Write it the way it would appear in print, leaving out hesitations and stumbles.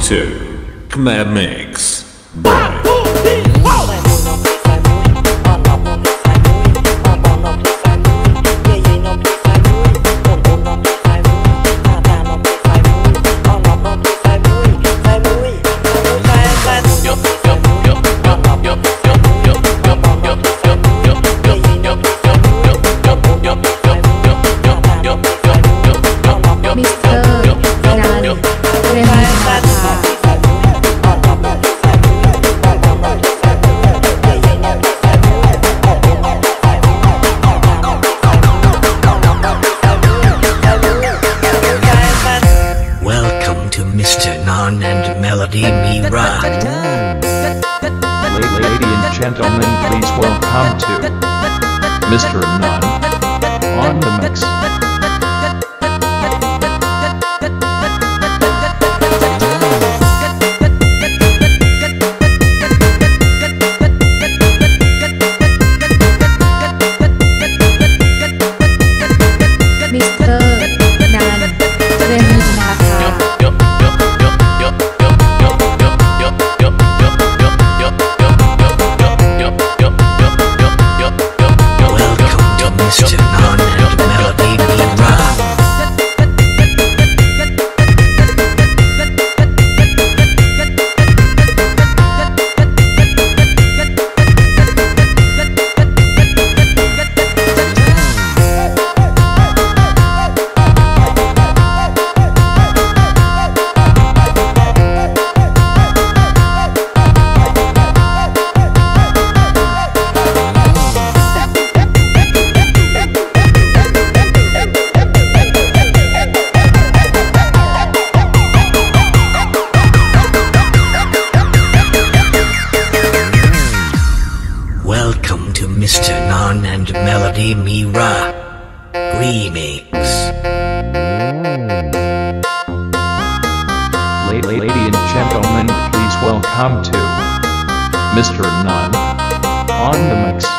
to Khmer Mix by Mr. Non and Melody Mira. Ladies and gentlemen, please welcome to Mr. Non on the mix. Mr. Non and Melody Mira. Welcome to Mr. Non and Melody Mira Remix. Ladies and gentlemen, please welcome to Mr. Non on the mix.